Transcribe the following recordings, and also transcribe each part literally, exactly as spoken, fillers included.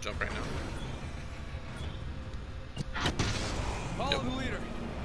jump right now. Follow Yep. the leader.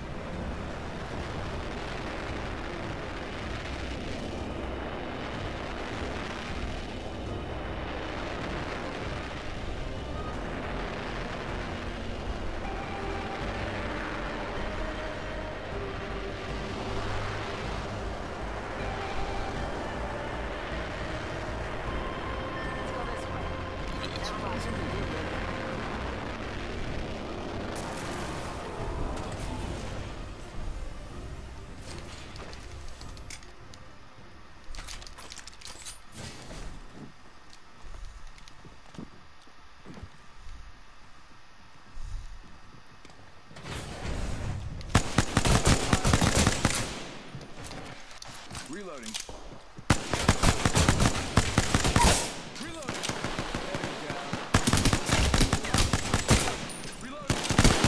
Reloading. Reloading. Enemy down. Reloading.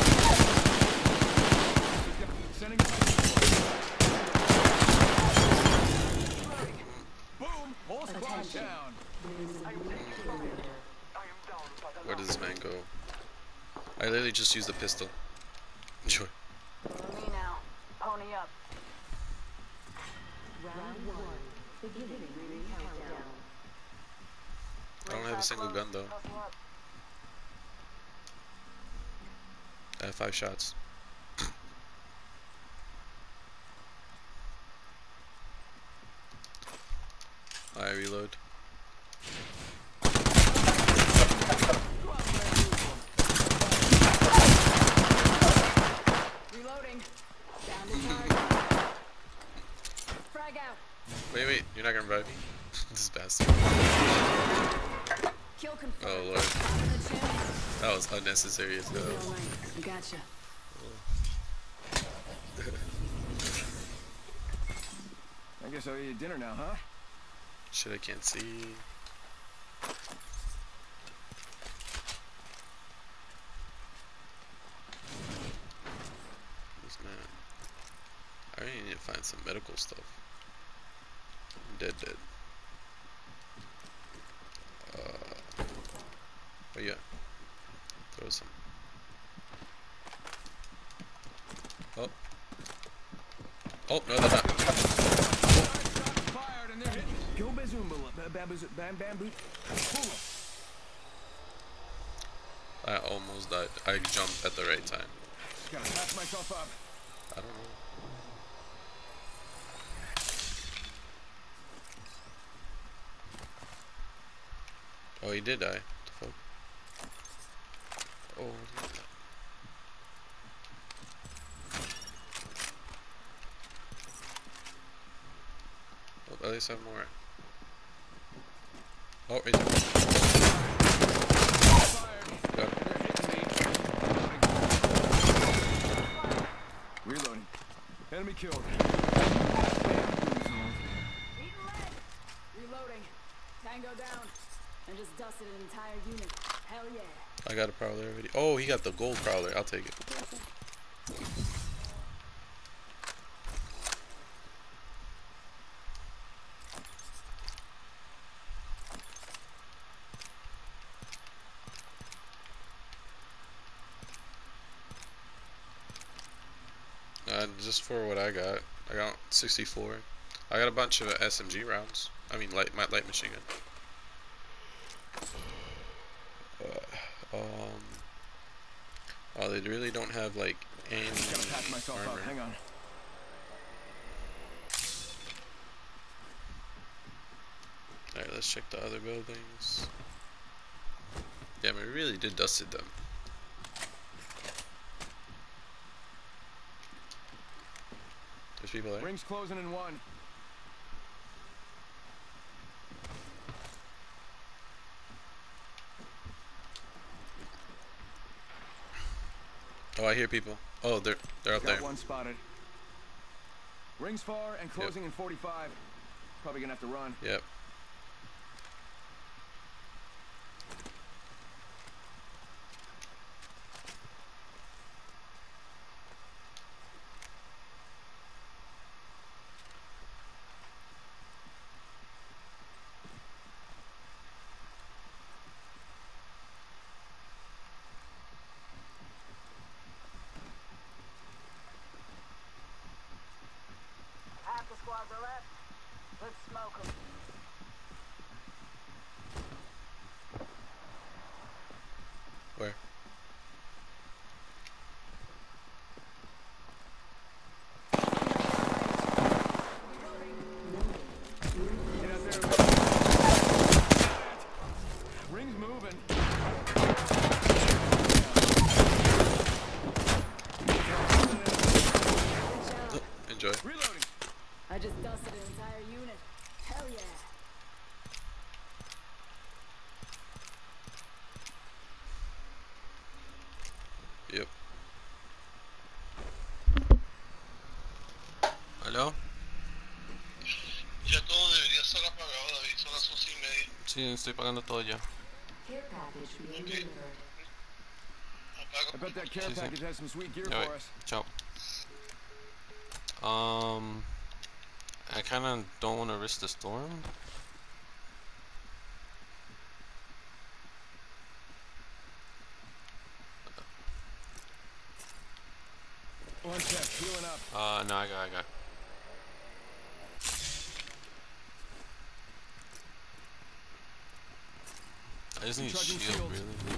Sending a boom. Whole squad down. Where does this man go? I literally just used the pistol. Enjoy. Me now. Pony up. Round one. Beginning ring countdown. I don't have a single gun though. Hustle up. I have five shots. I reload. Reloading. Down to target. Frag out. Wait, wait, you're not gonna revive me? This bastard. Kill confirmed. Oh lord. That was unnecessary as hell. I gotcha. I guess I'll eat dinner now, huh? Shit, I can't see. This man. I really need to find some medical stuff. I'm dead, dead. Uh, oh yeah. Throw some. Oh. Oh, no, they're not. Fired and they're hitting. Kill Bazumba. Bam bam boot. I almost died. I jumped at the right time. Gotta patch myself up. I don't know. Oh, he did die. What the fuck? Oh, oh, at least I have more. Oh, right there. Got him. Reloading. Enemy killed. Eating lead. Reloading. Tango down. And just dusted an entire unit. Hell yeah. I got a prowler already. Oh, he got the gold prowler. I'll take it. Uh, just for what I got, I got sixty-four. I got a bunch of S M G rounds. I mean, light, my light machine gun. Uh, um. Oh, they really don't have like any Gotta patch myself armor. up. Hang on. All right, let's check the other buildings. Damn, we really did dusted them. There's people there. Rings closing in one. Oh, I hear people. Oh, they're they're up Got there. one spotted. Rings far and closing in forty-five. Probably gonna have to run. Yep. smoke 'em. Where? Get out there. Ring's moving. Enjoy. Reloading. I just dusted an entire unit. Hell yeah. Yep. ¿Aló? Ya todo debería estar apagado, David. Son las once y media. Sí, estoy pagando todo ya. Care package being Okay. delivered. I bet that care Sí, sí. package has some sweet gear Alright, for us. ciao. Um, I kind of don't want to risk the storm. One check, healing up. Uh, no, I got, I got. I just need a Recharging shield, shields. really.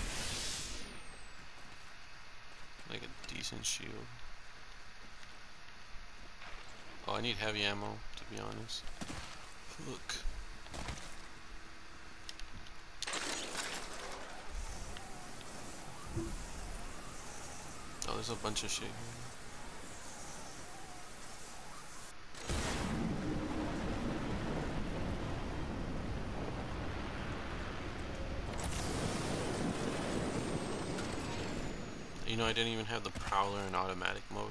Like a decent shield. Oh, I need heavy ammo, to be honest. Look. Oh, there's a bunch of shit here. You know, I didn't even have the Prowler in automatic mode.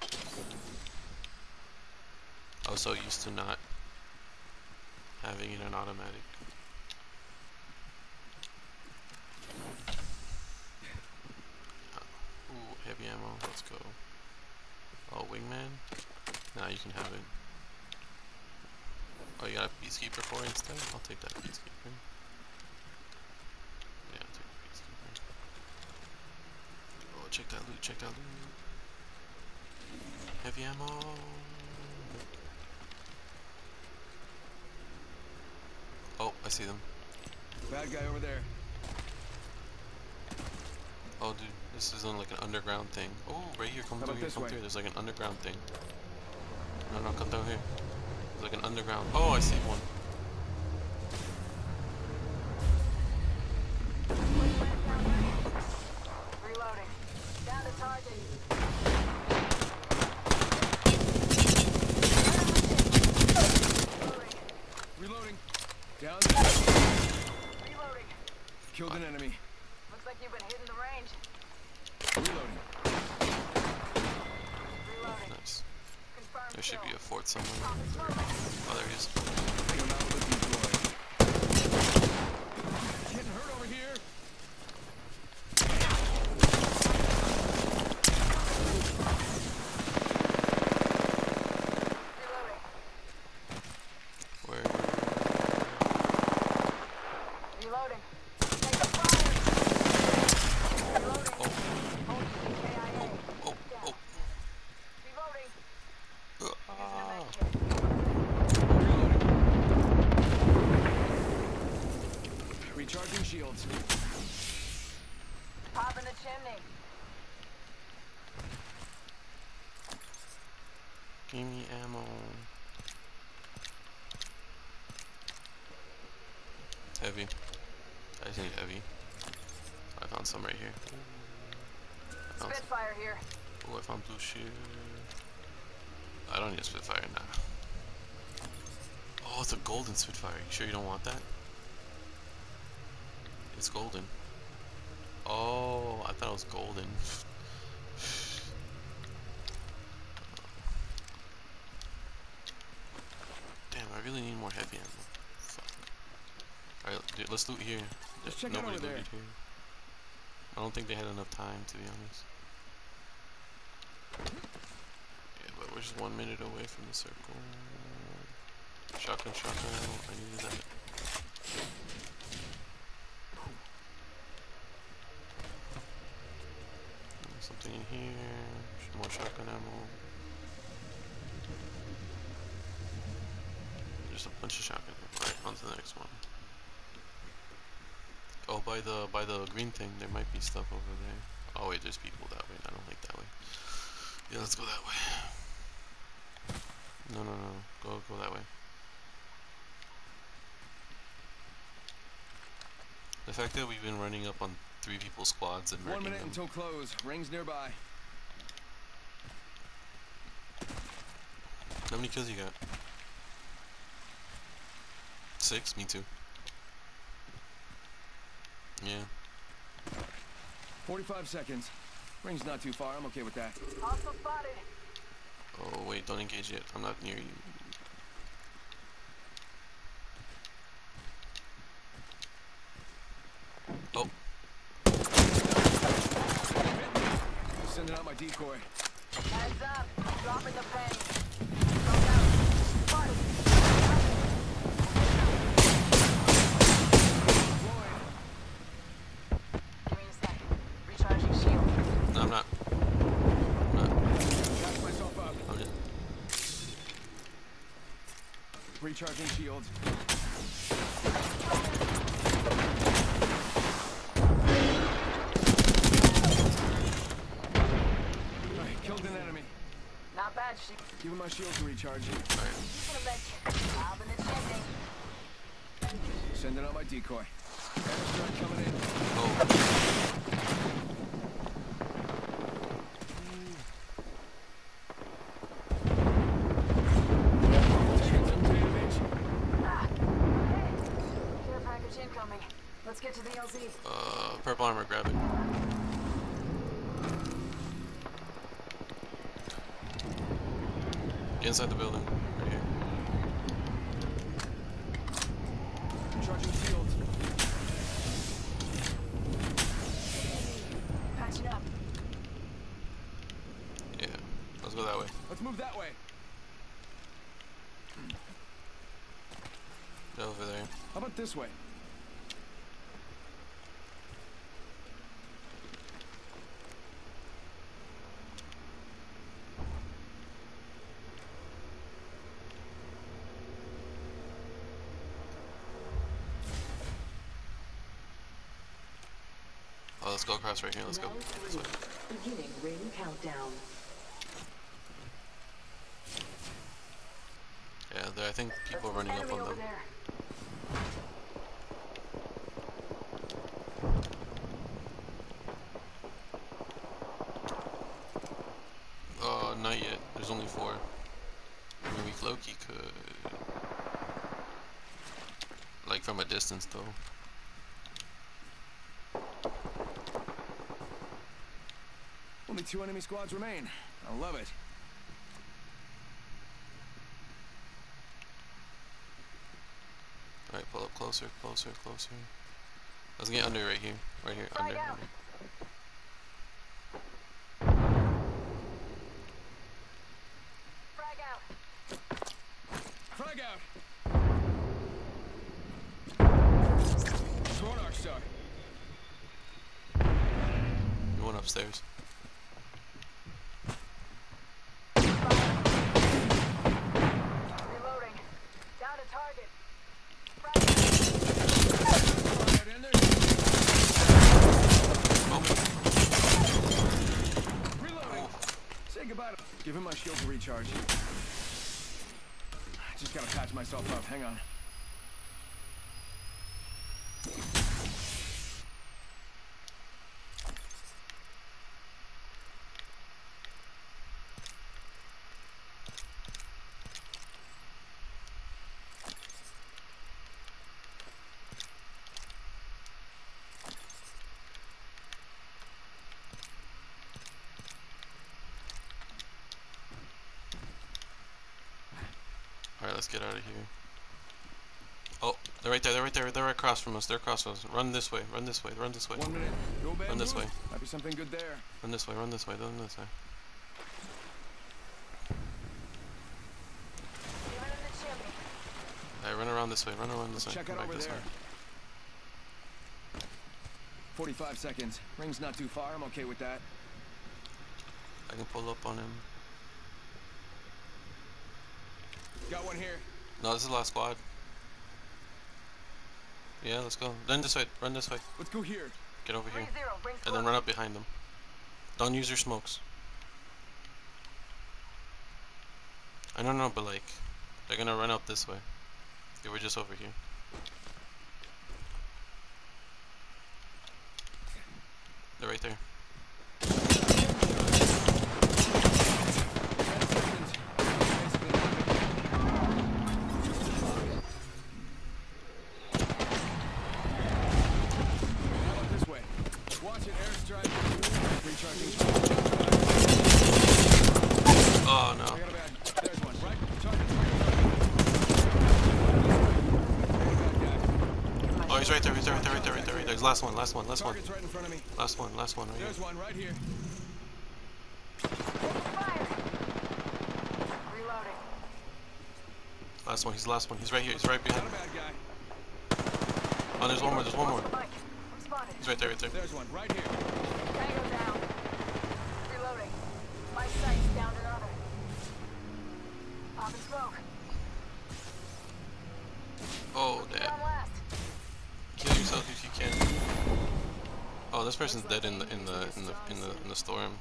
I was so used to not having it in automatic. Ooh, heavy ammo, let's go. Oh, wingman? Nah, you can have it. Oh, you got a peacekeeper for it instead? I'll take that peacekeeper. Yeah, I'll take the peacekeeper. Oh, check that loot, check that loot. Heavy ammo. Oh, I see them. Bad guy over there. Oh, dude, this is on like an underground thing. Oh, right here, come How through about here, this come way? through. There's like an underground thing. No, no, come down here. There's like an underground. Oh, I see one. Reloading. Down to target. Reloading. Down there. Reloading. Killed an enemy. Looks like you've been hitting the range. Reloading. Reloading. Nice. Confirmed There should be kill. a fort somewhere. Pop the smoke. Oh, there he is. Take him out with a deploy. Getting hurt over here. Reloading. Where? Reloading. Take the fire. Reloading. Oh, Hold K I A. oh, oh. Reloading. Uh, ah. Reloading. Recharging shields. Popping the chimney. Give me ammo. Heavy. I just need heavy. I found some right here. I found some. Spitfire here. Oh, I found blue shield. I don't need a Spitfire now. Oh, it's a golden Spitfire. You sure you don't want that? It's golden. Oh, I thought it was golden. Damn, I really need more heavy ammo. Fuck. Alright, dude, let's loot here. Let's check it Nobody over there. looted here. I don't think they had enough time, to be honest. Yeah, but we're just one minute away from the circle. Shotgun, shotgun. I needed that. There's something in here. More shotgun ammo. just a bunch of shotgun. Alright, on to the next one. Oh, by the by the green thing, there might be stuff over there. Oh wait, there's people that way. I don't like that way. Yeah, let's go that way. No, no, no. Go, go that way. The fact that we've been running up on three people squads and One wrecking minute them. until close. Rings nearby. How many kills you got? Six? Me too. Yeah. forty-five seconds. Rings not too far. I'm okay with that. Hostile spotted. Oh wait, don't engage yet. I'm not near you. Oh. Sending out my decoy. Heads up. Dropping the pain. Drop out. Spotted. Deployed. Give me a second. Recharging shield. No, I'm not. I'm not. Catch myself up. I'm just. Recharging shields. Alright, killed an enemy. Not bad, she. Giving my shield to recharge. Alright. Gonna bet you. I'll be the champion. Sending out my decoy. Airstrike coming in. Oh. Taking some damage. Ah. Care package incoming. Let's get to the L Z. Uh, purple armor, grab it. Get inside the building. Right here. Recharging shields. Patching up. Yeah. Let's go that way. Let's move that way. Get over there. How about this way? Oh, let's go across right here. Let's go. Round This way. three. Beginning ring countdown. Yeah, there, I think people are running up Enemy on over them. there. Uh, not yet. There's only four. I mean, we low-key could. Like, from a distance, though. Only two enemy squads remain. I love it. Alright, pull up closer, closer, closer. Let's get under right here. Right here, Frag under. out. under. Frag out. Frag out. Throwing our star. You went upstairs. Reloading. Down to target. Frag out. Right in there. Oh, Reloading. Say goodbye to. Give him my shield to recharge. I just gotta patch myself up. Hang on. alright, let's get out of here. Oh, they're right there, they're right there, they're right across from us, they're across from us. Run this way, run this way, run this way. One minute. Go bad Run this move. way. Might be something good there. Run this way, run this way, run this way. Give it in the chimney. Alright, run around this way, run around this Let's way. check Come out back over this there. way. forty-five seconds. Ring's not too far. I'm okay with that. I can pull up on him. Got one here. No, this is the last squad. Yeah, let's go. Run this way. Run this way. Let's go here. Get over here. Zero, rings And then run up behind them. Don't use your smokes. I don't know, but like, they're gonna run up this way. They were just over here. They're right there. This way. Watch it, airstrike. Recharging. Oh no. I got a bad. There's one, right? Target's right. Oh, he's right there, right there, right there, right there, right there, right there. There's last one, last one, last one. Target's right in front of me. Last one, last one, right here. There's one right here. Fire! Reloading. Last one, he's the last one. He's right here, he's right Got behind a me. bad guy. Oh, there's one more, there's one more. Mike, I'm spotted. He's right there, right there. There's one right here. Tango down. Reloading. My sight's down to another. Pop and smoke. Oh, damn. Down last. Kill yourself if you can. Oh, this person's dead in the in the in the in the in the storm.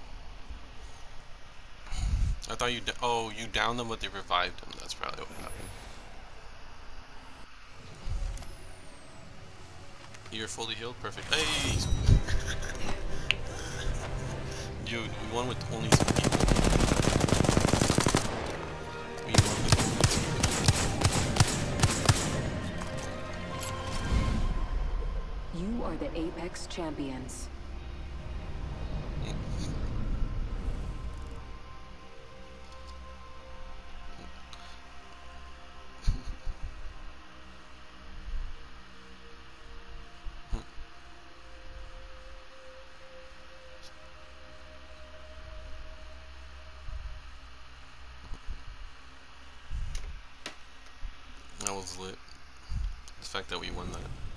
I thought you. Oh, you downed them, but they revived them. That's probably what happened. You're fully healed. Perfect. Hey. Dude, we won with only two people. We won with only two people. You are the Apex champions. That was lit. The fact that we won that.